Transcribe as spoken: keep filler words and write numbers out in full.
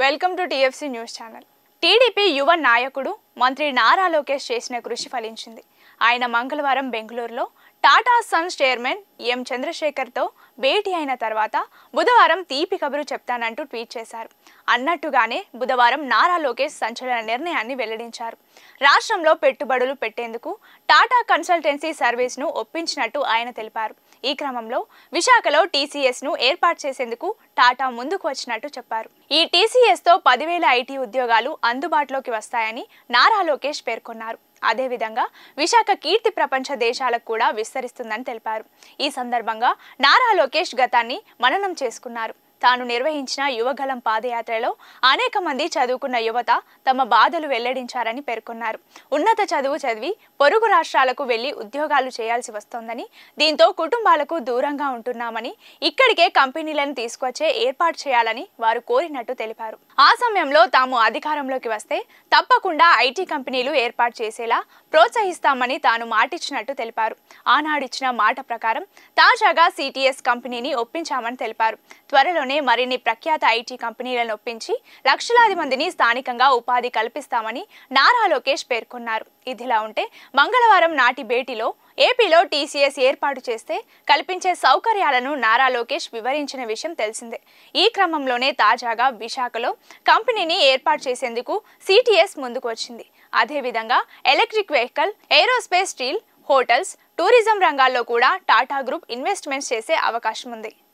Welcome to T F C news channel. TDP యువ నాయకుడు మంత్రి నారా లోకేష్ చేసిన కృషి ఫలించింది. ఆయన మంగళవారం బెంగళూరులో టాటా సన్స్ చైర్మన్ ఎం చంద్రశేఖర్తో భేటీ అయిన తర్వాత బుధవారం తీపి కబురు చెప్తానంటూ ట్వీట్ చేశారు. అన్నట్టుగానే బుధవారం నారా లోకేష్ సంచలన నిర్ణయాన్ని వెల్లడించారు. రాష్ట్రంలో పెట్టుబడులు పెట్టేందుకు టాటా కన్సల్టెన్సీ సర్వీస్ను ఒప్పించినట్టు ఆయన తెలిపారు. ఈ క్రమంలో విశాఖలో T C S ను ఏర్పాటు చేసేందుకు టాటా ముందుకు వచ్చినట్టు చెప్పారు. ఈ T C S తో పదివేల ఐటీ ఉద్యోగాలు అందుబాటులోకి వస్తాయని నారా లోకేష్ పేర్కొన్నారు. అదేవిధంగా విశాఖ కీర్తి ప్రపంచ దేశాలకు కూడా విస్తరిస్తుందని తెలిపారు. ఈ సందర్భంగా నారా లోకేష్ గతాన్ని మననం చేసుకున్నారు. తాను నిర్వహించిన యువగలం పాదయాత్రలో అనేక మంది చదువుకున్న యువత తమ బాధలు వెల్లడించారని పేర్కొన్నారు. ఉన్నత చదువు చదివి పొరుగు రాష్ట్రాలకు వెళ్లి ఉద్యోగాలు చేయాల్సి వస్తోందని, దీంతో కుటుంబాలకు దూరంగా ఉంటున్నామని, ఇక్కడికే కంపెనీలను తీసుకొచ్చే ఏర్పాటు చేయాలని వారు కోరినట్టు తెలిపారు. ఆ సమయంలో తాము అధికారంలోకి వస్తే తప్పకుండా ఐటీ కంపెనీలు ఏర్పాటు చేసేలా ప్రోత్సహిస్తామని తాను మాటిచ్చినట్టు తెలిపారు. ఆనాడిచ్చిన మాట ప్రకారం తాజాగా C T S కంపెనీని ఒప్పించామని తెలిపారు. త్వరలోనే మరిన్ని ప్రఖ్యాత ఐటీ కంపెనీలను ఒప్పించి లక్షలాది మందిని స్థానికంగా ఉపాధి కల్పిస్తామని నారా లోకేష్ పేర్కొన్నారు. ఇదిలా ఉంటే మంగళవారం నాటి భేటీలో ఏపీలో T C S ఏర్పాటు చేస్తే కల్పించే సౌకర్యాలను నారా లోకేష్ వివరించిన విషయం తెలిసిందే. ఈ క్రమంలోనే తాజాగా విశాఖలో కంపెనీని ఏర్పాటు చేసేందుకు C T S ముందుకు వచ్చింది. అదేవిధంగా electric vehicle, aerospace, steel, hotels, tourism రంగాల్లో కూడా టాటా గ్రూప్ ఇన్వెస్ట్మెంట్స్ చేసే అవకాశం ఉంది.